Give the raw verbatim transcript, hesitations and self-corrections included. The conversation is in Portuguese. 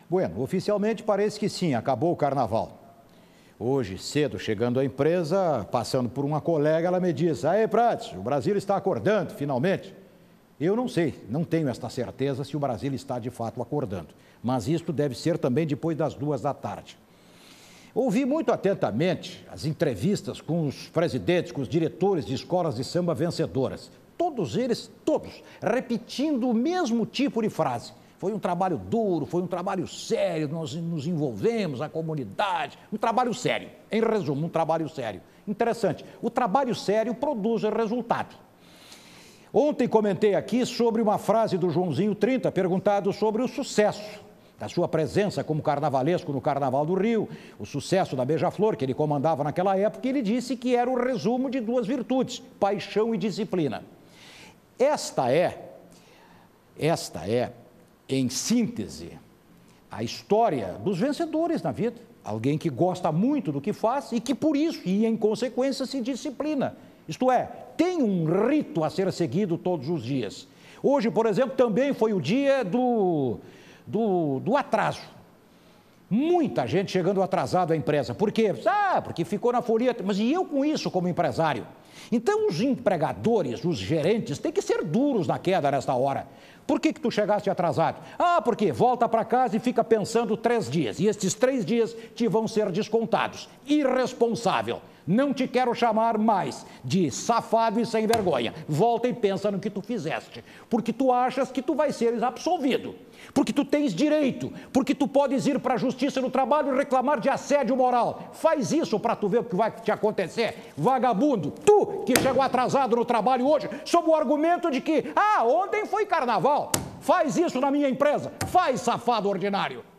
Bueno, oficialmente parece que sim, acabou o carnaval. Hoje, cedo, chegando à empresa, passando por uma colega, ela me disse: "Aí, Prates, o Brasil está acordando, finalmente." Eu não sei, não tenho esta certeza se o Brasil está de fato acordando, mas isto deve ser também depois das duas da tarde. Ouvi muito atentamente as entrevistas com os presidentes, com os diretores de escolas de samba vencedoras. Todos eles, todos, repetindo o mesmo tipo de frase. Foi um trabalho duro, foi um trabalho sério, nós nos envolvemos, a comunidade, um trabalho sério. Em resumo, um trabalho sério. Interessante, o trabalho sério produz resultado. Ontem comentei aqui sobre uma frase do Joãozinho trinta, perguntado sobre o sucesso da sua presença como carnavalesco no Carnaval do Rio, o sucesso da Beija-Flor, que ele comandava naquela época, e ele disse que era o resumo de duas virtudes, paixão e disciplina. Esta é, esta é, em síntese, a história dos vencedores na vida. Alguém que gosta muito do que faz e que por isso, e em consequência, se disciplina. Isto é, tem um rito a ser seguido todos os dias. Hoje, por exemplo, também foi o dia do, do, do atraso. Muita gente chegando atrasado à empresa. Por quê? Ah, porque ficou na folia. Mas e eu com isso como empresário? Então os empregadores, os gerentes, têm que ser duros na queda nesta hora. Por que que tu chegaste atrasado? Ah, porque volta para casa e fica pensando três dias. E estes três dias te vão ser descontados. Irresponsável. Não te quero chamar mais de safado e sem vergonha. Volta e pensa no que tu fizeste. Porque tu achas que tu vai ser absolvido. Porque tu tens direito. Porque tu podes ir para a justiça no trabalho e reclamar de assédio moral. Faz isso para tu ver o que vai te acontecer. Vagabundo, tu que chegou atrasado no trabalho hoje, sob o argumento de que, ah, ontem foi carnaval. Faz isso na minha empresa. Faz, safado ordinário.